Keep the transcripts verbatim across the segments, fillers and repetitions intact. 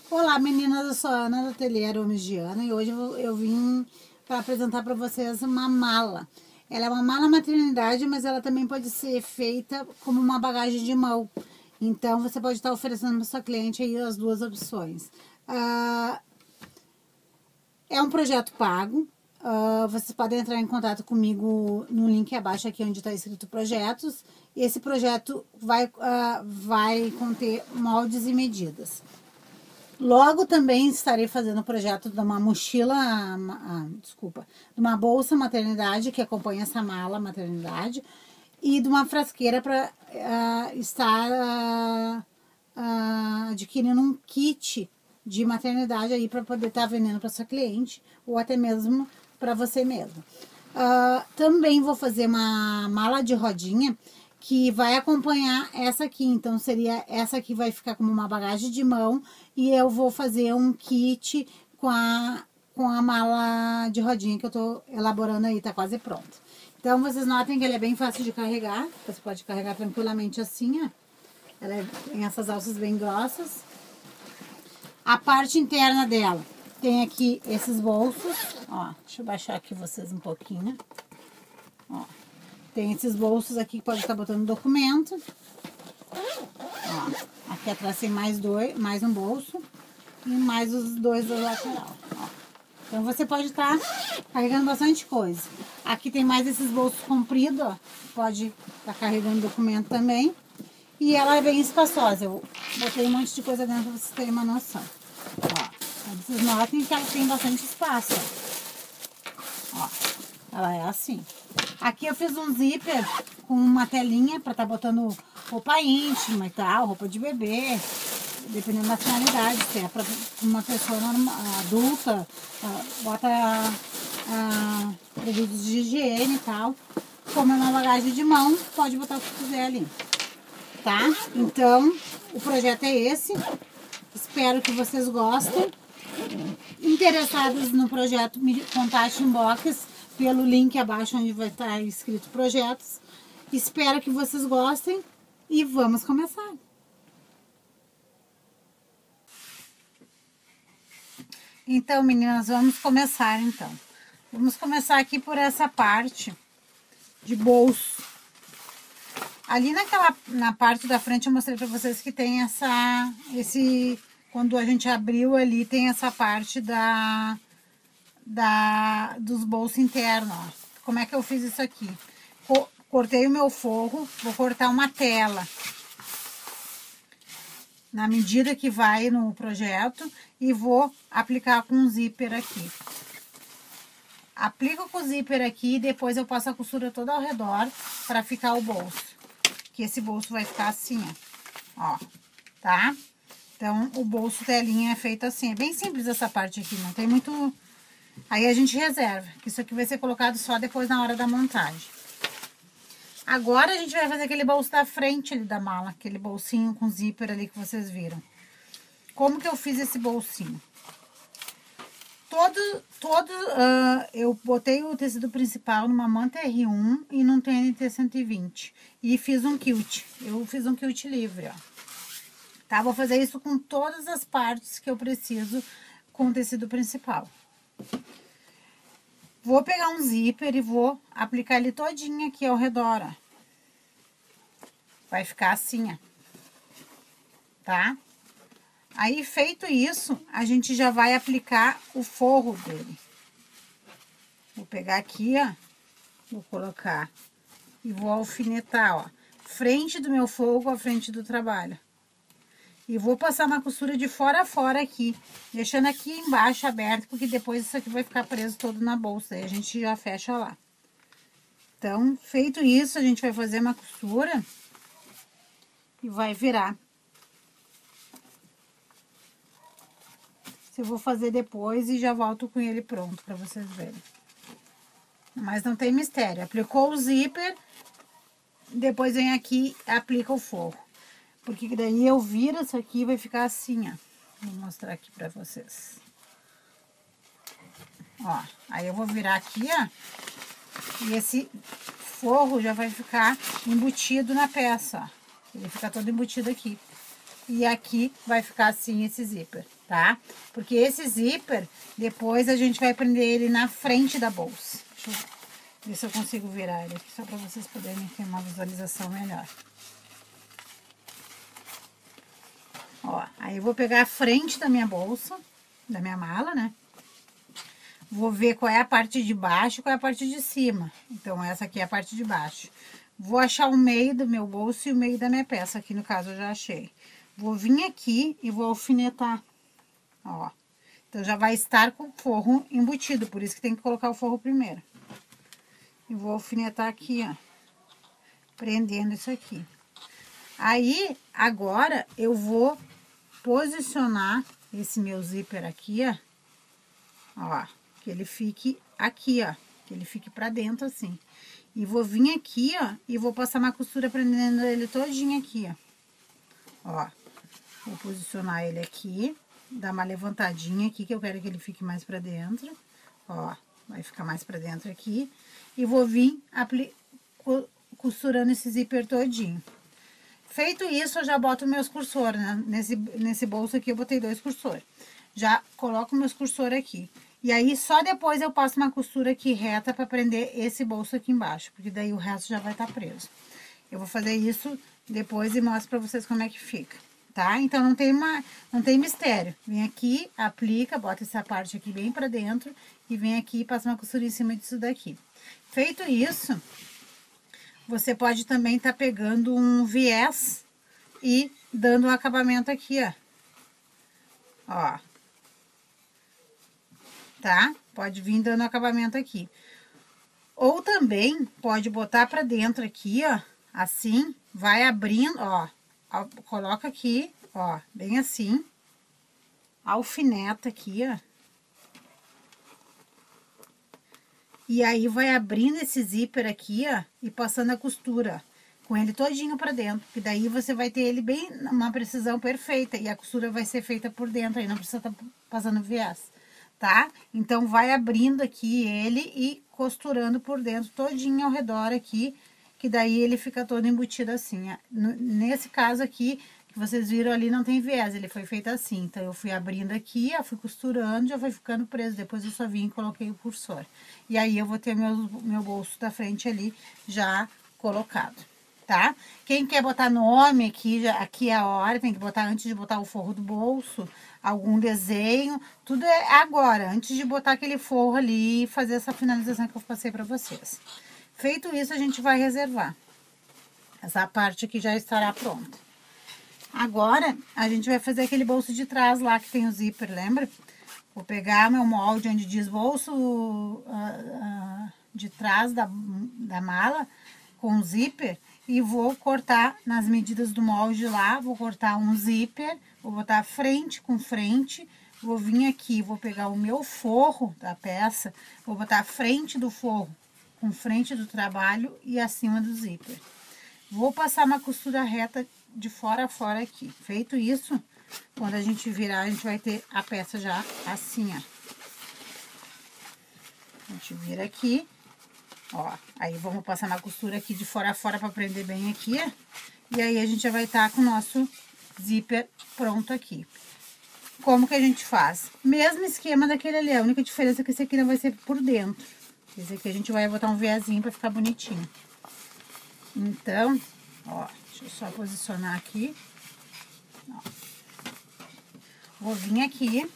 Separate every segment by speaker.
Speaker 1: Olá meninas, eu sou a Ana do Ateliê Aromas de Ana e hoje eu, eu vim para apresentar para vocês uma mala. Ela é uma mala maternidade, mas ela também pode ser feita como uma bagagem de mão. Então você pode estar oferecendo para sua cliente aí as duas opções. Ah, é um projeto pago. Uh, vocês podem entrar em contato comigo no link abaixo aqui onde está escrito projetos. Esse projeto vai, uh, vai conter moldes e medidas. Logo também estarei fazendo o projeto de uma mochila, ah, desculpa, de uma bolsa maternidade que acompanha essa mala maternidade e de uma frasqueira para uh, estar uh, uh, adquirindo um kit de maternidade aí para poder estar tá vendendo para sua cliente ou até mesmo para você mesmo. Uh, também vou fazer uma mala de rodinha que vai acompanhar essa aqui, então seria essa aqui vai ficar como uma bagagem de mão e eu vou fazer um kit com a, com a mala de rodinha que eu tô elaborando aí, tá quase pronto. Então vocês notem que ela é bem fácil de carregar, você pode carregar tranquilamente assim, ó. Ela é, tem essas alças bem grossas. A parte interna dela tem aqui esses bolsos, ó, deixa eu baixar aqui vocês um pouquinho, ó. Tem esses bolsos aqui que pode estar botando documento. Ó, aqui atrás tem mais dois, mais um bolso e mais os dois do lateral. Ó. Então você pode estar carregando bastante coisa. Aqui tem mais esses bolsos compridos, ó. Pode estar carregando documento também. E ela é bem espaçosa. Eu botei um monte de coisa dentro para vocês terem uma noção. Ó, vocês notem que ela tem bastante espaço. Ó, ela é assim. Aqui eu fiz um zíper com uma telinha para estar tá botando roupa íntima e tal, roupa de bebê, dependendo da finalidade, se é para uma pessoa normal, adulta, bota ah, produtos de higiene e tal. Como é uma bagagem de mão, pode botar o que quiser ali, tá? Então, o projeto é esse. Espero que vocês gostem. Interessados no projeto, me contate inbox pelo link abaixo onde vai estar escrito projetos. Espero que vocês gostem e vamos começar. Então, meninas, vamos começar então. Vamos começar aqui por essa parte de bolso. Ali naquela, na parte da frente eu mostrei para vocês que tem essa, esse, quando a gente abriu ali tem essa parte da Da, dos bolsos internos, ó. Como é que eu fiz isso aqui? Co cortei o meu forro, vou cortar uma tela na medida que vai no projeto e vou aplicar com um zíper aqui. Aplico com o zíper aqui e depois eu passo a costura toda ao redor para ficar o bolso. Que esse bolso vai ficar assim, ó, ó, tá? Então o bolso telinha é feito assim, é bem simples essa parte aqui, não tem muito... Aí a gente reserva, que isso aqui vai ser colocado só depois na hora da montagem. Agora a gente vai fazer aquele bolso da frente ali da mala, aquele bolsinho com zíper ali que vocês viram. Como que eu fiz esse bolsinho? Todo, todo, uh, eu botei o tecido principal numa manta R um e num T N T cento e vinte. E fiz um quilt, eu fiz um quilt livre, ó. Tá, vou fazer isso com todas as partes que eu preciso com o tecido principal. Vou pegar um zíper e vou aplicar ele todinho aqui ao redor, ó. Vai ficar assim, ó. Tá? Aí, feito isso, a gente já vai aplicar o forro dele. Vou pegar aqui, ó. Vou colocar e vou alfinetar, ó. Frente do meu forro com a frente do trabalho. E vou passar uma costura de fora a fora aqui, deixando aqui embaixo aberto, porque depois isso aqui vai ficar preso todo na bolsa, aí a gente já fecha lá. Então, feito isso, a gente vai fazer uma costura e vai virar. Eu vou fazer depois e já volto com ele pronto para vocês verem. Mas não tem mistério, aplicou o zíper, depois vem aqui e aplica o forro. Porque daí eu viro isso aqui e vai ficar assim, ó. Vou mostrar aqui pra vocês. Ó, aí eu vou virar aqui, ó. E esse forro já vai ficar embutido na peça, ó. Ele fica todo embutido aqui. e aqui vai ficar assim esse zíper, tá? Porque esse zíper, depois a gente vai prender ele na frente da bolsa. Deixa eu ver se eu consigo virar ele aqui, só para vocês poderem ter uma visualização melhor. Ó, aí eu vou pegar a frente da minha bolsa, da minha mala, né? Vou ver qual é a parte de baixo e qual é a parte de cima. Então, essa aqui é a parte de baixo. Vou achar o meio do meu bolso e o meio da minha peça, aqui no caso eu já achei. Vou vir aqui e vou alfinetar, ó. Então, já vai estar com o forro embutido, por isso que tem que colocar o forro primeiro. E vou alfinetar aqui, ó, prendendo isso aqui. Aí, agora, eu vou posicionar esse meu zíper aqui, ó, ó, que ele fique aqui, ó, que ele fique pra dentro assim. E vou vir aqui, ó, e vou passar uma costura prendendo ele todinho aqui, ó. Ó, vou posicionar ele aqui, dar uma levantadinha aqui, que eu quero que ele fique mais pra dentro. Ó, vai ficar mais pra dentro aqui. E vou vir costurando esse zíper todinho. Feito isso, eu já boto meus cursores, né? Nesse, nesse bolso aqui eu botei dois cursores. Já coloco meus cursores aqui. E aí, só depois eu passo uma costura aqui reta pra prender esse bolso aqui embaixo, porque daí o resto já vai estar preso. Eu vou fazer isso depois e mostro pra vocês como é que fica, tá? Então, não tem, uma, não tem mistério. Vem aqui, aplica, bota essa parte aqui bem pra dentro e vem aqui e passa uma costura em cima disso daqui. Feito isso, você pode também estar pegando um viés e dando um acabamento aqui, ó. Ó. Tá? Pode vir dando acabamento aqui. Ou também pode botar pra dentro aqui, ó, assim, vai abrindo, ó, ó, coloca aqui, ó, bem assim, alfineta aqui, ó. E aí vai abrindo esse zíper aqui, ó, e passando a costura, com ele todinho pra dentro, que daí você vai ter ele bem, uma precisão perfeita, e a costura vai ser feita por dentro, aí não precisa estar passando viés. Tá? Então, vai abrindo aqui ele e costurando por dentro todinho ao redor aqui, que daí ele fica todo embutido assim. Nesse caso aqui, que vocês viram ali, não tem viés, ele foi feito assim. Então, eu fui abrindo aqui, eu fui costurando, já foi ficando preso. Depois eu só vim e coloquei o cursor. E aí, eu vou ter meu, meu bolso da frente ali já colocado, tá? Quem quer botar nome aqui, já, aqui é a hora, tem que botar antes de botar o forro do bolso, algum desenho, tudo é agora, antes de botar aquele forro ali e fazer essa finalização que eu passei pra vocês. Feito isso, a gente vai reservar. Essa parte aqui já estará pronta. Agora, a gente vai fazer aquele bolso de trás lá que tem o zíper, lembra? Vou pegar meu molde onde diz bolso uh, uh, de trás da, da mala com zíper e vou cortar nas medidas do molde lá, vou cortar um zíper, vou botar frente com frente, vou vir aqui, vou pegar o meu forro da peça, vou botar a frente do forro com frente do trabalho e acima do zíper. Vou passar uma costura reta de fora a fora aqui. Feito isso, quando a gente virar, a gente vai ter a peça já assim, ó. A gente vira aqui, ó. Aí, vamos passar uma costura aqui de fora a fora pra prender bem aqui, ó. E aí, a gente já vai estar com o nosso zíper pronto aqui. Como que a gente faz? Mesmo esquema daquele ali, a única diferença é que esse aqui não vai ser por dentro. Esse aqui a gente vai botar um viésinho pra ficar bonitinho. Então, ó, deixa eu só posicionar aqui. Ó. Vou vir aqui.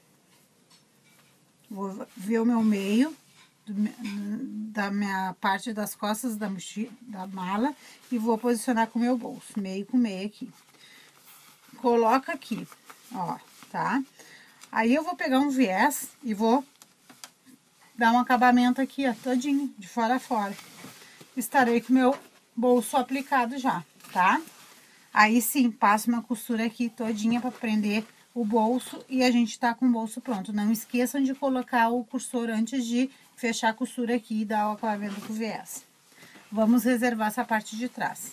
Speaker 1: Vou ver o meu meio do, da minha parte das costas da mochila, da mala, e vou posicionar com o meu bolso, meio com meio aqui. Coloca aqui, ó, tá? Aí eu vou pegar um viés e vou dar um acabamento aqui, ó, todinho, de fora a fora. Estarei com o meu bolso aplicado já, tá? Aí sim, passo uma costura aqui todinha pra prender o bolso e a gente tá com o bolso pronto. Não esqueçam de colocar o cursor antes de fechar a costura aqui e dar o acabamento com o viés. Vamos reservar essa parte de trás.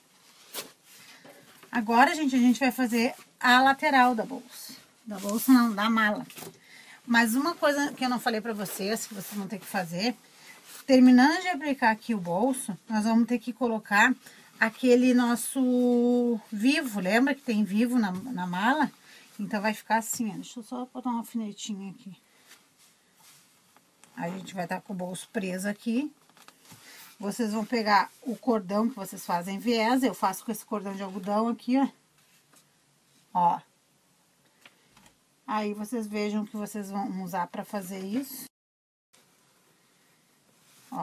Speaker 1: Agora, gente, a gente vai fazer a lateral da bolsa. Da bolsa não, da mala. Mas uma coisa que eu não falei pra vocês, que vocês vão ter que fazer, terminando de aplicar aqui o bolso, nós vamos ter que colocar aquele nosso vivo, lembra que tem vivo na, na mala? Então, vai ficar assim, ó. Deixa eu só botar uma alfinetinha aqui. Aí, a gente vai estar com o bolso preso aqui. Vocês vão pegar o cordão que vocês fazem viés. Eu faço com esse cordão de algodão aqui, ó. Ó. Aí, vocês vejam que vocês vão usar pra fazer isso. Ó.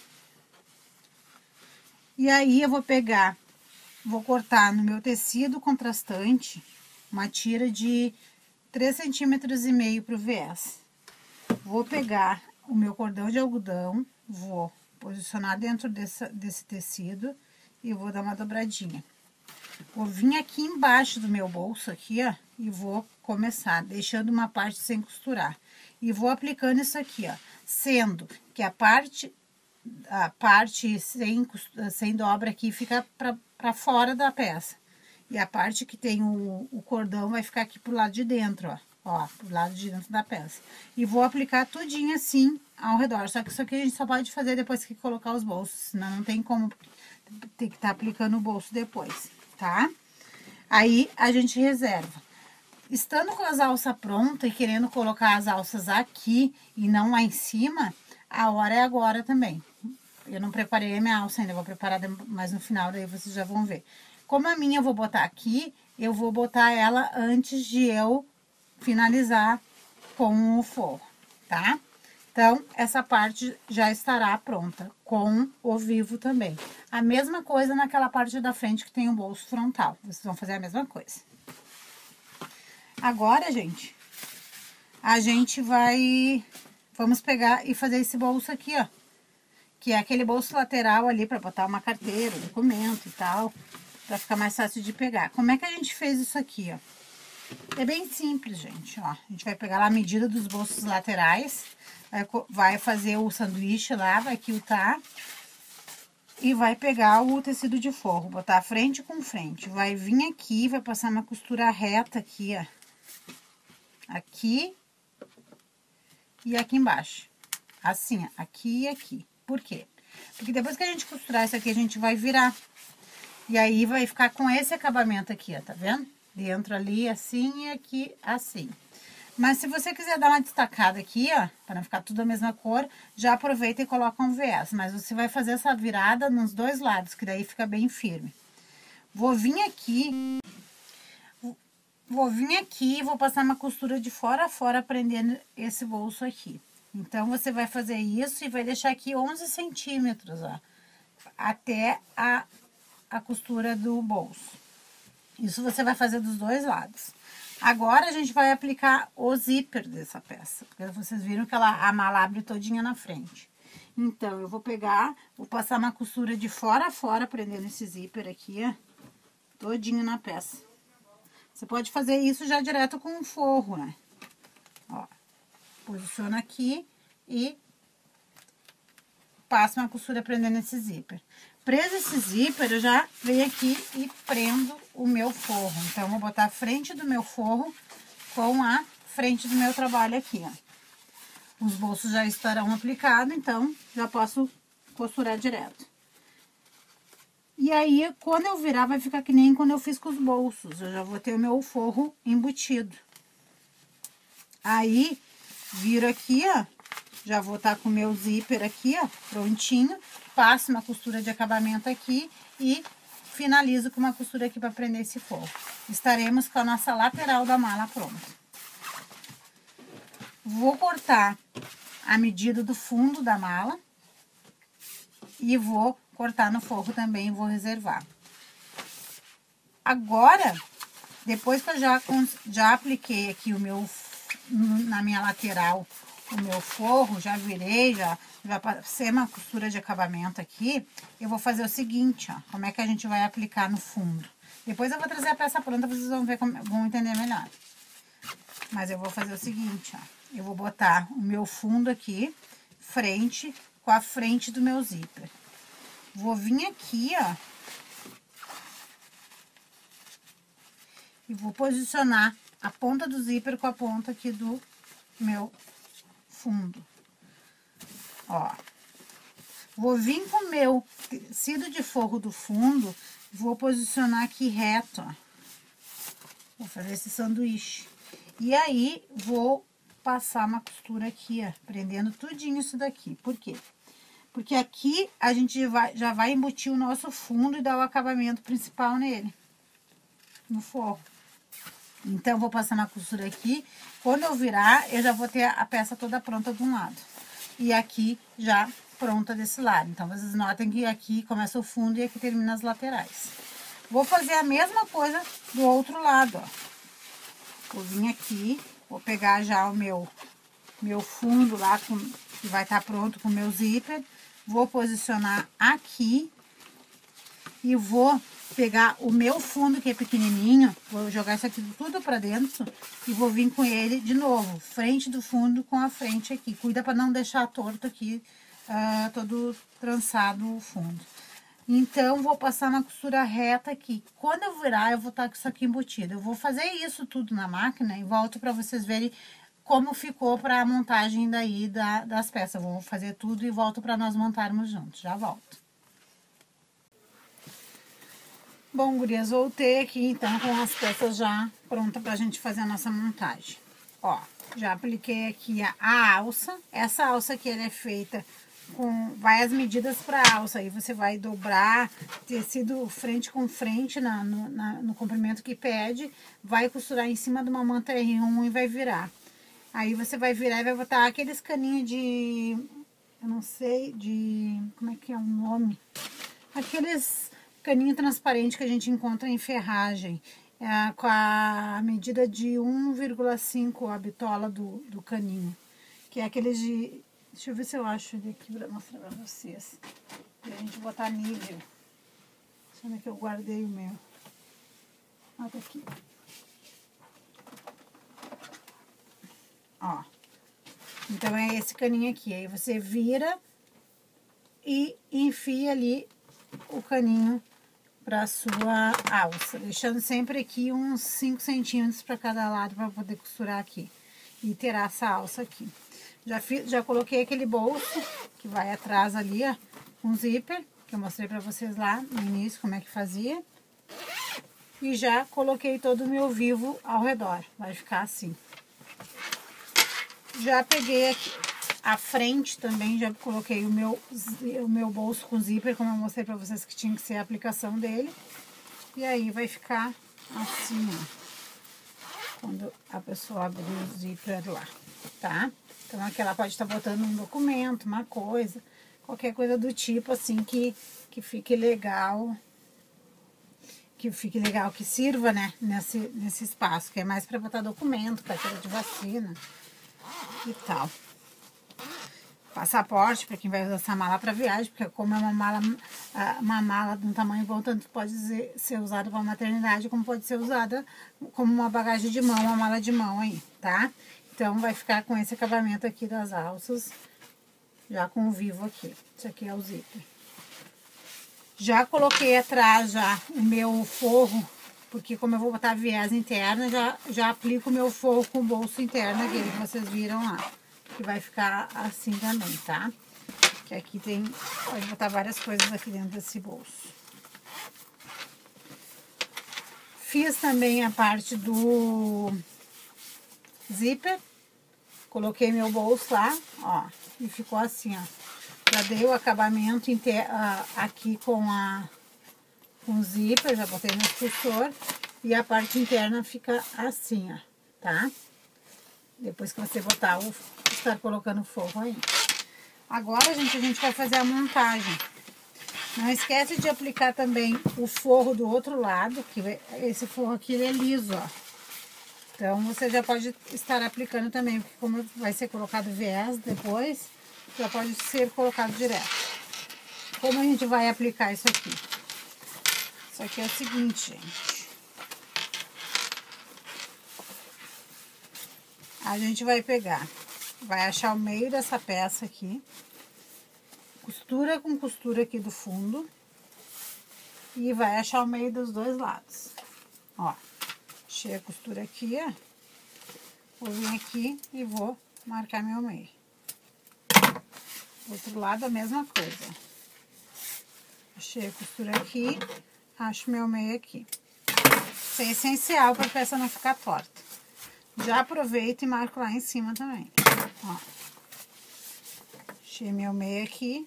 Speaker 1: E aí, eu vou pegar, vou cortar no meu tecido contrastante uma tira de três centímetros e meio pro viés. Vou pegar o meu cordão de algodão, vou posicionar dentro desse, desse tecido e vou dar uma dobradinha. Vou vir aqui embaixo do meu bolso aqui, ó, e vou começar, deixando uma parte sem costurar. E vou aplicando isso aqui, ó, sendo que a parte, a parte sem, sem dobra aqui fica pra, pra fora da peça. E a parte que tem o, o cordão vai ficar aqui pro lado de dentro, ó. Ó, pro lado de dentro da peça. E vou aplicar tudinho assim ao redor. Só que isso aqui a gente só pode fazer depois que colocar os bolsos. Senão não tem como, ter que estar tá aplicando o bolso depois, tá? Aí a gente reserva. Estando com as alças prontas e querendo colocar as alças aqui e não lá em cima, a hora é agora também. Eu não preparei a minha alça ainda, vou preparar mais no final, daí vocês já vão ver. Como a minha eu vou botar aqui, eu vou botar ela antes de eu finalizar com o forro, tá? Então, essa parte já estará pronta, com o vivo também. A mesma coisa naquela parte da frente que tem o bolso frontal. Vocês vão fazer a mesma coisa. Agora, gente, a gente vai... Vamos pegar e fazer esse bolso aqui, ó. Que é aquele bolso lateral ali pra botar uma carteira, documento e tal. Pra ficar mais fácil de pegar. Como é que a gente fez isso aqui, ó? É bem simples, gente, ó. A gente vai pegar lá a medida dos bolsos laterais, vai, vai fazer o sanduíche lá, vai quiltar e vai pegar o tecido de forro, botar frente com frente. Vai vir aqui, vai passar uma costura reta aqui, ó. Aqui e aqui embaixo. Assim, ó, aqui e aqui. Por quê? Porque depois que a gente costurar isso aqui, a gente vai virar. E aí, vai ficar com esse acabamento aqui, ó, tá vendo? Dentro ali, assim, e aqui, assim. Mas se você quiser dar uma destacada aqui, ó, para não ficar tudo a mesma cor, já aproveita e coloca um viés. Mas você vai fazer essa virada nos dois lados, que daí fica bem firme. Vou vir aqui, vou vir aqui e vou passar uma costura de fora a fora, prendendo esse bolso aqui. Então, você vai fazer isso e vai deixar aqui onze centímetros, ó, até a... a costura do bolso. Isso você vai fazer dos dois lados. Agora, a gente vai aplicar o zíper dessa peça. Porque vocês viram que ela, a mala abre todinha na frente. Então, eu vou pegar, vou passar uma costura de fora a fora, prendendo esse zíper aqui, ó, todinho na peça. Você pode fazer isso já direto com um forro, né? Ó, posiciona aqui e passa uma costura prendendo esse zíper. Preso esse zíper, eu já venho aqui e prendo o meu forro. Então, eu vou botar a frente do meu forro com a frente do meu trabalho aqui, ó. Os bolsos já estarão aplicados, então, já posso costurar direto. E aí, quando eu virar, vai ficar que nem quando eu fiz com os bolsos. Eu já vou ter o meu forro embutido. Aí, viro aqui, ó. Já vou estar com o meu zíper aqui, ó, prontinho. Passo uma costura de acabamento aqui e finalizo com uma costura aqui para prender esse forro. Estaremos com a nossa lateral da mala pronta. Vou cortar a medida do fundo da mala e vou cortar no forro também, vou reservar. Agora, depois que eu já, já apliquei aqui o meu, na minha lateral, o meu forro, já virei, já, já passei uma costura de acabamento aqui, eu vou fazer o seguinte, ó, como é que a gente vai aplicar no fundo. Depois eu vou trazer a peça pronta, vocês vão ver, como, vão entender melhor. Mas eu vou fazer o seguinte, ó, eu vou botar o meu fundo aqui, frente, com a frente do meu zíper. Vou vir aqui, ó, e vou posicionar a ponta do zíper com a ponta aqui do meu fundo. Ó, Vou vir com o meu tecido de forro do fundo, vou posicionar aqui reto, ó. Vou fazer esse sanduíche. E aí, vou passar uma costura aqui, ó, prendendo tudinho isso daqui. Por quê? Porque aqui a gente vai, já vai embutir o nosso fundo e dar o acabamento principal nele, no forro. Então, vou passar uma costura aqui. Quando eu virar, eu já vou ter a peça toda pronta de um lado. E aqui já pronta desse lado. Então, vocês notem que aqui começa o fundo e aqui termina as laterais. Vou fazer a mesma coisa do outro lado, ó. Vou vir aqui, vou pegar já o meu, meu fundo lá, com, que vai estar pronto com o meu zíper. Vou posicionar aqui e vou pegar o meu fundo, que é pequenininho, vou jogar isso aqui tudo pra dentro e vou vir com ele de novo, frente do fundo com a frente aqui. Cuida pra não deixar torto aqui, uh, todo trançado o fundo. Então, vou passar uma costura reta aqui. Quando eu virar, eu vou estar com isso aqui embutido. Eu vou fazer isso tudo na máquina e volto pra vocês verem como ficou pra montagem daí da, das peças. Eu vou fazer tudo e volto pra nós montarmos juntos. Já volto. Bom, gurias, voltei aqui, então, com as peças já prontas pra gente fazer a nossa montagem. Ó, já apliquei aqui a, a alça. Essa alça aqui, ela é feita com... Vai as medidas pra alça. Aí você vai dobrar tecido frente com frente na, no, na, no comprimento que pede. Vai costurar em cima de uma manta R um e vai virar. Aí você vai virar e vai botar aqueles caninhos de... Eu não sei, de... Como é que é o nome? Aqueles... caninho transparente que a gente encontra em ferragem, é, com a medida de um vírgula cinco a bitola do, do caninho, que é aqueles de... Deixa eu ver se eu acho ele aqui para mostrar para vocês. Pra gente botar nível. Onde é que eu guardei o meu? Ah, tá aqui. Ó. Então é esse caninho aqui. Aí você vira e enfia ali o caninho para sua alça, deixando sempre aqui uns cinco centímetros para cada lado para poder costurar aqui e ter essa alça aqui. Já fiz, já coloquei aquele bolso que vai atrás ali, ó, com zíper, que eu mostrei para vocês lá no início como é que fazia. E já coloquei todo o meu vivo ao redor, vai ficar assim. Já peguei aqui a frente também, já coloquei o meu, o meu bolso com zíper, como eu mostrei pra vocês que tinha que ser a aplicação dele. E aí vai ficar assim, ó, quando a pessoa abrir o zíper lá, tá? Então aqui ela pode estar botando um documento, uma coisa, qualquer coisa do tipo assim que, que fique legal, que fique legal, que sirva, né, nesse, nesse espaço, que é mais pra botar documento, carteira de vacina e tal. Passaporte para quem vai usar essa mala para viagem, porque como é uma mala, uma mala de um tamanho bom, tanto pode ser, ser usada para maternidade, como pode ser usada como uma bagagem de mão, uma mala de mão aí, tá? Então vai ficar com esse acabamento aqui das alças, já com o vivo aqui. Isso aqui é o zíper. Já coloquei atrás já o meu forro, porque como eu vou botar viés interna, já, já aplico o meu forro com o bolso interno aqui, que vocês viram lá. Que vai ficar assim também, tá? Que aqui tem... Pode botar várias coisas aqui dentro desse bolso. Fiz também a parte do zíper. Coloquei meu bolso lá, ó. E ficou assim, ó. Já dei o acabamento inter... aqui com a... com o zíper, já botei no extensor. E a parte interna fica assim, ó, tá? Depois que você botar o... estar colocando forro aí. Agora, gente, a gente vai fazer a montagem. Não esquece de aplicar também o forro do outro lado, que esse forro aqui ele é liso, ó. Então, você já pode estar aplicando também, porque como vai ser colocado viés depois, já pode ser colocado direto. Como a gente vai aplicar isso aqui? Isso aqui é o seguinte, gente. A gente vai pegar, vai achar o meio dessa peça aqui, costura com costura aqui do fundo e vai achar o meio dos dois lados. Ó, achei a costura aqui, ó, vou vir aqui e vou marcar meu meio. Outro lado a mesma coisa. Achei a costura aqui, acho meu meio aqui. Isso é essencial para a peça não ficar torta. Já aproveito e marco lá em cima também. Ó. Achei meu meio aqui.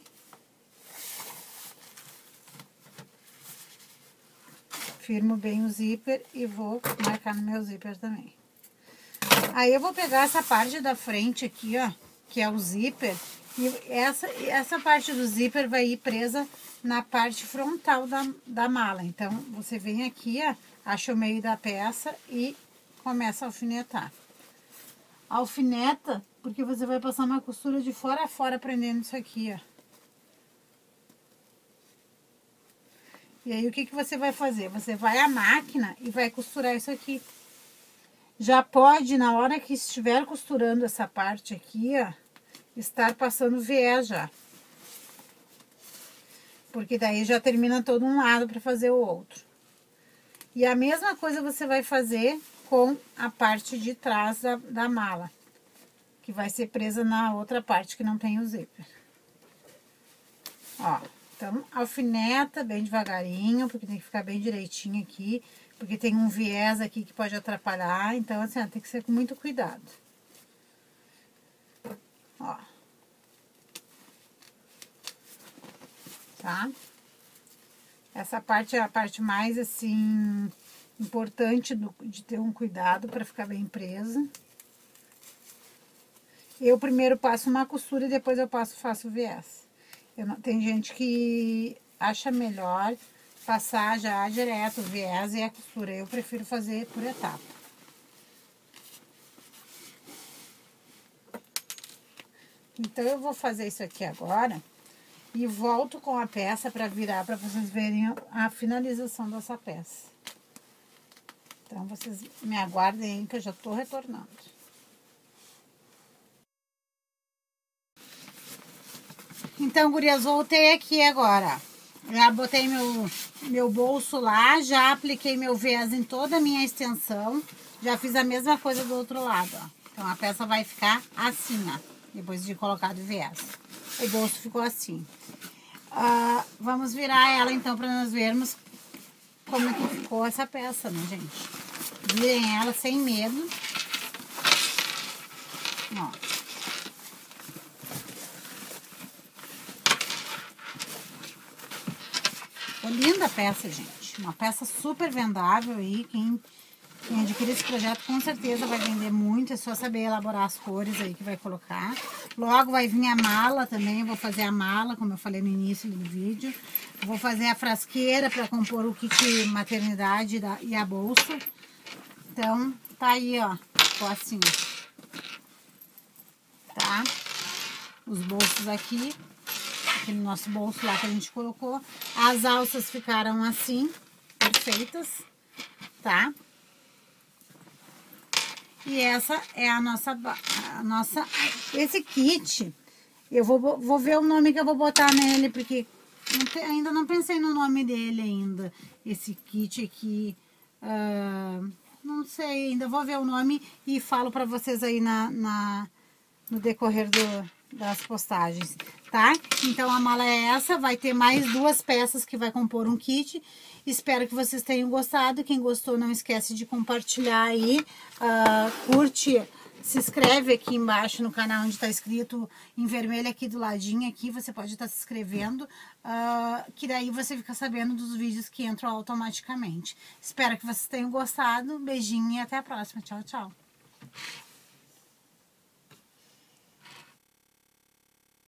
Speaker 1: Firmo bem o zíper e vou marcar no meu zíper também. Aí eu vou pegar essa parte da frente aqui, ó, que é o zíper, e essa, essa parte do zíper vai ir presa na parte frontal da, da mala. Então, você vem aqui, ó, acha o meio da peça e começa a alfinetar. Alfineta, porque você vai passar uma costura de fora a fora prendendo isso aqui, ó. E aí, o que que você vai fazer? Você vai à máquina e vai costurar isso aqui. Já pode, na hora que estiver costurando essa parte aqui, ó, estar passando viés já. Porque daí já termina todo um lado para fazer o outro. E a mesma coisa você vai fazer com a parte de trás da, da mala, que vai ser presa na outra parte que não tem o zíper. Ó, então alfineta bem devagarinho, porque tem que ficar bem direitinho aqui, porque tem um viés aqui que pode atrapalhar, então assim, ó, tem que ser com muito cuidado. Ó. Tá? Essa parte é a parte mais, assim, importante do, de ter um cuidado para ficar bem presa. Eu primeiro passo uma costura e depois eu passo, faço o viés. Eu não, tem gente que acha melhor passar já direto o viés e a costura. Eu prefiro fazer por etapa. Então, eu vou fazer isso aqui agora e volto com a peça para virar, para vocês verem a finalização dessa peça. Então, vocês me aguardem aí que eu já tô retornando. Então, gurias, voltei aqui agora. Já botei meu, meu bolso lá, já apliquei meu viés em toda a minha extensão. Já fiz a mesma coisa do outro lado, ó. Então, a peça vai ficar assim, ó, depois de colocar o viés. O bolso ficou assim. Uh, vamos virar ela, então, para nós vermos como que ficou essa peça, né, gente? Virem ela sem medo. Ó. Ficou linda a peça, gente. Uma peça super vendável aí. Quem, quem adquirir esse projeto com certeza vai vender muito. É só saber elaborar as cores aí que vai colocar. Logo vai vir a mala também. Eu vou fazer a mala, como eu falei no início do vídeo. Eu vou fazer a frasqueira para compor o kit maternidade da, e a bolsa. Então, tá aí, ó. Ficou assim. Tá? Os bolsos aqui. Aquele nosso bolso lá que a gente colocou. As alças ficaram assim, perfeitas, tá? E essa é a nossa, a nossa, esse kit, eu vou, vou ver o nome que eu vou botar nele, porque não, ainda não pensei no nome dele ainda, esse kit aqui, uh, não sei, ainda vou ver o nome e falo pra vocês aí na, na, no decorrer do, das postagens, tá? Então a mala é essa, vai ter mais duas peças que vai compor um kit. Espero que vocês tenham gostado. Quem gostou, não esquece de compartilhar aí, uh, curte, se inscreve aqui embaixo no canal onde está escrito em vermelho aqui do ladinho aqui, você pode estar se inscrevendo, uh, que daí você fica sabendo dos vídeos que entram automaticamente. Espero que vocês tenham gostado, beijinho e até a próxima. Tchau, tchau.